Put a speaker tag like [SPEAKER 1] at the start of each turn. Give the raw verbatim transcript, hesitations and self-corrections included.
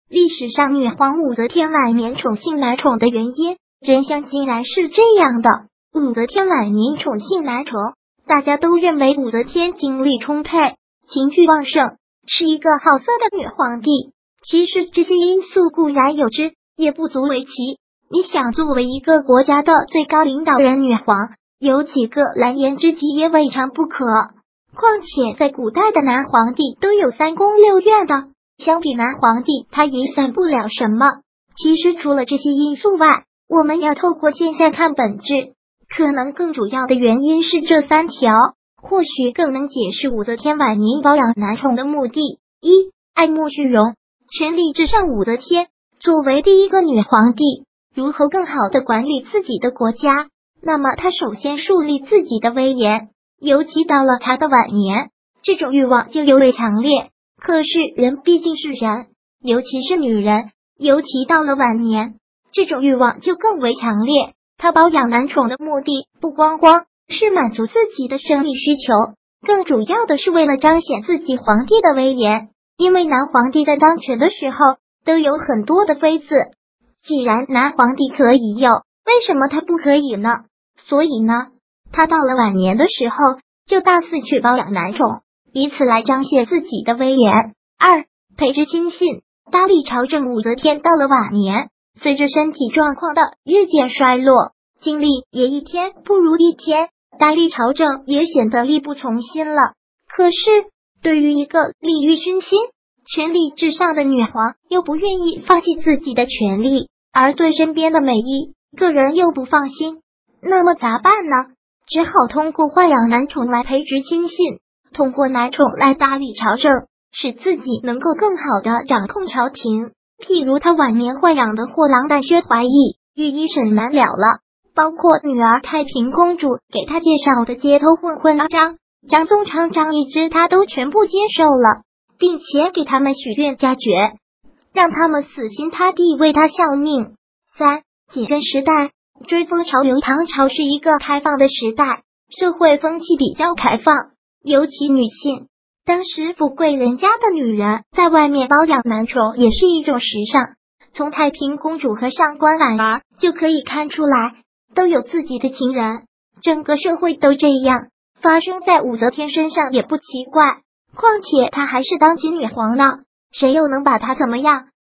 [SPEAKER 1] 历史上女皇武则天晚年宠幸男宠的原因，真相竟然是这样的。武则天晚年宠幸男宠，大家都认为武则天精力充沛，情欲旺盛，是一个好色的女皇帝。其实这些因素固然有之，也不足为奇。你想，作为一个国家的最高领导人，女皇有几个蓝颜知己也未尝不可。况且在古代的男皇帝都有三宫六院的，相比男皇帝，他也算不了什么。其实除了这些因素外，我们要透过现象看本质，可能更主要的原因是这三条，或许更能解释武则天晚年包养男宠的目的。一、爱慕虚荣，权力至上。武则天作为第一个女皇帝，如何更好地管理自己的国家？那么她首先树立自己的威严，尤其到了她的晚年，这种欲望就尤为强烈。可是人毕竟是人，尤其是女人，尤其到了晚年，这种欲望就更为强烈。她包养男宠的目的不光光是满足自己的生理需求，更主要的是为了彰显自己皇帝的威严。因为男皇帝在当权的时候都有很多的妃子，既然男皇帝可以有，为什么他不可以呢？所以呢，他到了晚年的时候就大肆去包养男宠，以此来彰显自己的威严。二、培植亲信，大力朝政。武则天到了晚年，随着身体状况的日渐衰落，精力也一天不如一天，大力朝政也显得力不从心了。可是对于一个利欲熏心、权力至上的女皇，又不愿意放弃自己的权利，而对身边的每一个人又不放心，那么咋办呢？只好通过豢养男宠来培植亲信，通过男宠来大力朝政，使自己能够更好的掌控朝廷。譬如他晚年豢养的货郎带薛怀义，御医审难了了，包括女儿太平公主给他介绍的街头混混阿张、张宗昌、张易之，他都全部接受了，并且给他们许愿加爵，让他们死心塌地为他效命。三、紧跟时代，追风潮流。唐朝是一个开放的时代，社会风气比较开放，尤其女性。当时富贵人家的女人在外面包养男宠也是一种时尚，从太平公主和上官婉儿就可以看出来，都有自己的情人，整个社会都这样，发生在武则天身上也不奇怪。况且她还是当今女皇呢，谁又能把她怎么样？